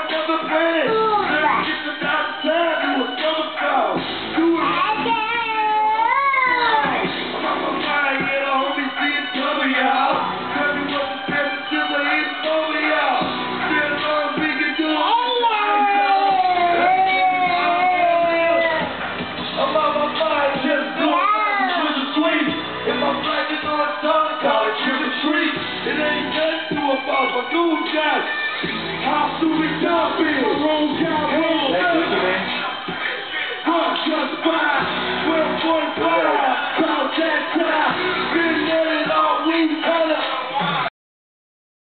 never planned. Let's get them out of town, do a summer call. Do it right. I'm on my mind, yeah, the homies see it cover, y'all. Tell me what the best until the end's over, y'all. Still long we can do it. I'm on my mind, just going back to the sweet. If my flight is on time, call it trick or treat. It ain't nothing to a boss, my dude got it. How do we jump in?